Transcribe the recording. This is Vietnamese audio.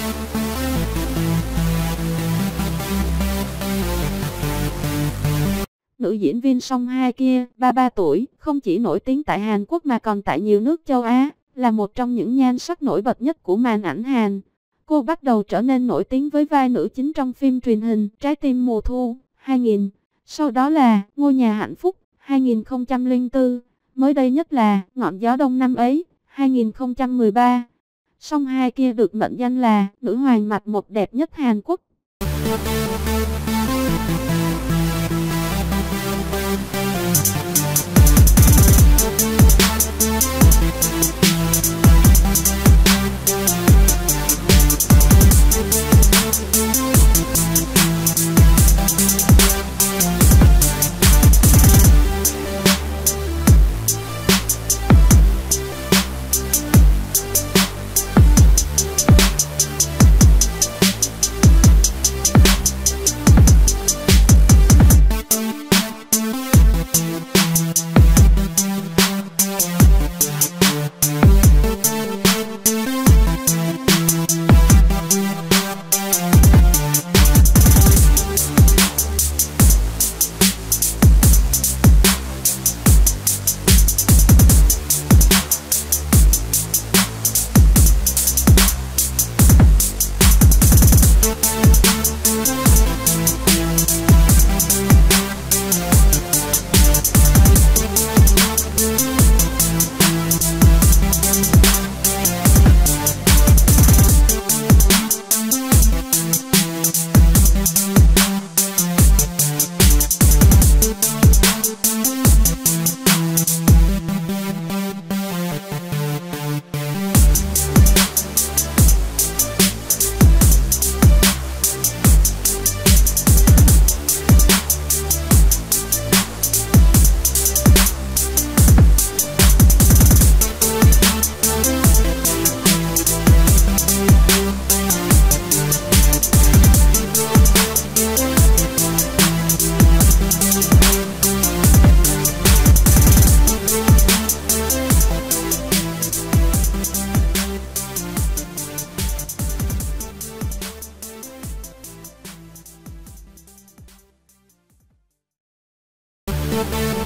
Nữ diễn viên Song Hye Kyo, 33 tuổi, không chỉ nổi tiếng tại Hàn Quốc mà còn tại nhiều nước châu Á, là một trong những nhan sắc nổi bật nhất của màn ảnh Hàn. Cô bắt đầu trở nên nổi tiếng với vai nữ chính trong phim truyền hình Trái tim mùa thu 2000, sau đó là Ngôi nhà hạnh phúc 2004, mới đây nhất là Ngọn gió đông năm ấy 2013. Song Hye Kyo được mệnh danh là nữ hoàng mặt một đẹp nhất Hàn Quốc. We'll be right back.